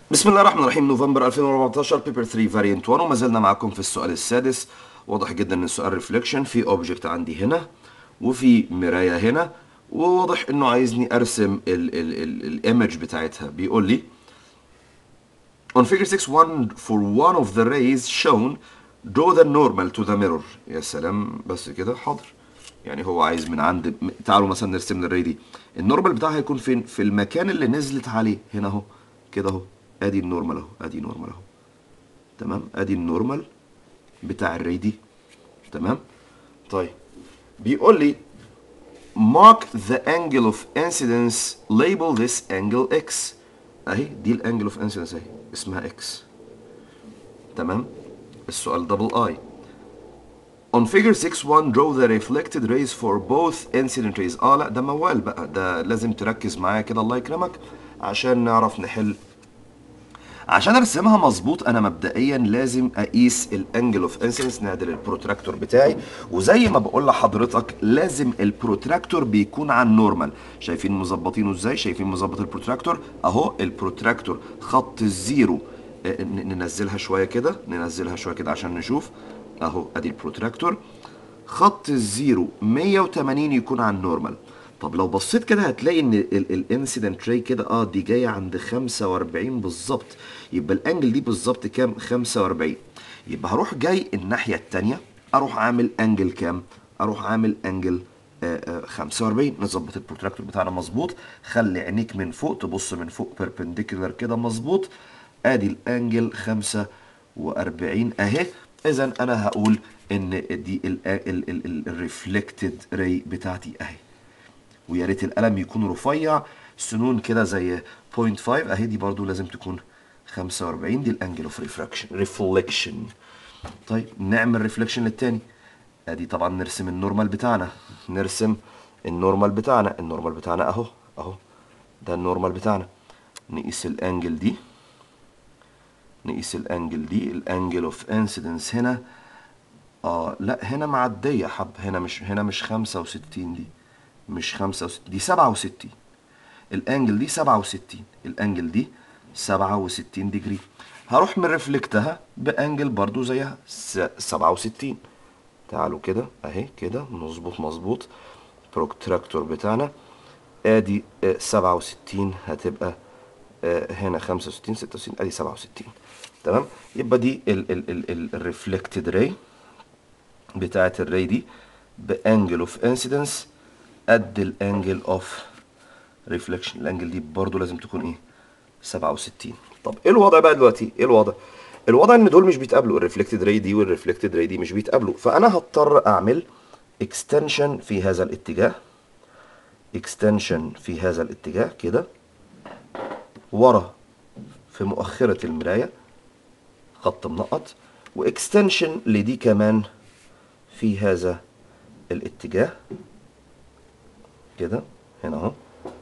بسم الله الرحمن الرحيم. نوفمبر 2014 بيبر 3 فاريانت 1، وما زلنا معكم في السؤال السادس. واضح جدا ان السؤال ريفليكشن في اوبجكت عندي هنا وفي مرايه هنا، وواضح انه عايزني ارسم الايمج بتاعتها. بيقول لي on figure 6 for one of the rays shown draw the normal to the mirror. يا سلام، بس كده حاضر. يعني هو عايز من عند، تعالوا مثلا نرسم الري دي. النورمال بتاعها هيكون فين؟ في المكان اللي نزلت عليه هنا اهو، كده اهو. ادي النورمال اهو، ادي نورمال اهو. تمام، ادي النورمال بتاع الري دي. تمام. طيب بيقول لي mark the angle of incidence label this angle x. اهي دي الانجل اوف انسيدنس اهي، اسمها x. تمام. السؤال دبل اي. On figure 6.1 draw the reflected rays for both incident rays. لا ده موال بقى، ده لازم تركز معايا كده الله يكرمك عشان نعرف نحل. عشان ارسمها مظبوط انا مبدئيا لازم اقيس الانجل اوف انسيدنس، نعدل البروتراكتور بتاعي، وزي ما بقول لحضرتك لازم البروتراكتور بيكون على النورمال. شايفين مظبطينه ازاي؟ شايفين مظبط البروتراكتور اهو. البروتراكتور خط الزيرو ننزلها شويه كده، ننزلها شويه كده عشان نشوف. اهو ادي البروتراكتور خط الزيرو 180 يكون على النورمال. طب لو بصيت كده هتلاقي ان الانسيدنت راي كده دي جايه عند 45 بالظبط. يبقى الانجل دي بالظبط كام؟ 45. يبقى هروح جاي الناحيه الثانيه، اروح عامل انجل كام؟ اروح عامل انجل 45. نظبط البروتراكتور بتاعنا مظبوط. خلي عينيك من فوق، تبص من فوق بيربنديكولار كده مظبوط. ادي الانجل 45 اهي. اذا انا هقول ان دي الريفلكتد راي بتاعتي اهي. ويا ريت القلم يكون رفيع، سنون كده زي 0.5 اهي. دي برضو لازم تكون 45. دي الانجل اوف ريفليكشن. طيب نعمل ريفليكشن للتاني. ادي طبعا نرسم النورمال بتاعنا. نرسم النورمال بتاعنا. النورمال بتاعنا اهو اهو. ده النورمال بتاعنا. نقيس الانجل دي، نقيس الانجل دي. الانجل اوف انسيدنس هنا لا هنا معديه حب. هنا مش 65. دي مش 65، دي 67. الانجل دي 67. الانجل دي 67 ديجري. هروح مرفلكتها بانجل برضو زيها 67. تعالوا كده اهي كده نظبط مظبوط بروتراكتور بتاعنا. ادي 67 هتبقى هنا 65 66، ادي 67. تمام. يبقى دي الريفلكتد راي بتاعت الراي دي بانجل اوف انسيدنس قد الانجل اوف ريفليكشن. الانجل دي برضو لازم تكون ايه؟ 67. طب ايه الوضع بقى دلوقتي؟ ايه الوضع؟ الوضع ان دول مش بيتقابلوا، الريفلكتد راي دي والريفلكتد راي دي مش بيتقابلوا. فانا هضطر اعمل اكستنشن في هذا الاتجاه، اكستنشن في هذا الاتجاه كده ورا في مؤخرة المراية، خط منقط، واكستنشن لدي كمان في هذا الاتجاه كده هنا اهو.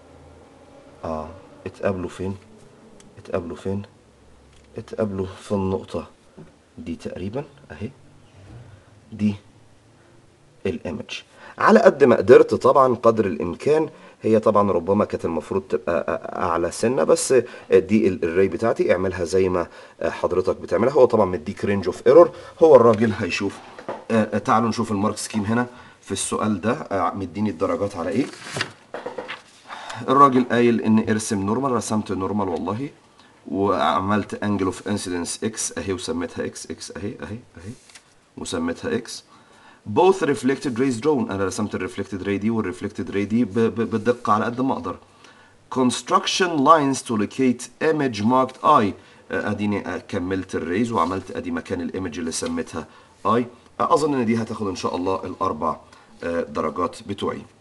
اتقابلوا فين؟ اتقابلوا فين؟ اتقابلوا في النقطة دي تقريبا اهي. دي الايمج على قد ما قدرت طبعا قدر الامكان. هي طبعا ربما كانت المفروض تبقى اعلى سنه، بس دي الري بتاعتي اعملها زي ما حضرتك بتعملها. هو طبعا مديك رينج اوف ايرور، هو الراجل هيشوف. تعالوا نشوف المارك سكيم هنا في السؤال ده. مديني الدرجات على ايه. الراجل قايل ان ارسم نورمال. رسمت نورمال والله، وعملت انجل اوف انسيدنس اكس اهي، وسميتها اكس اهي اهي اهي، وسميتها اكس. both reflected rays drawn. انا رسمت الريفلكتد راي دي والريفلكتد راي دي بالدقه على قد ما اقدر. construction lines to locate image marked I. اديني كملت الريز وعملت ادي مكان الايمج اللي سميتها I. اظن ان دي هتاخد ان شاء الله الاربع درجات بتوعي.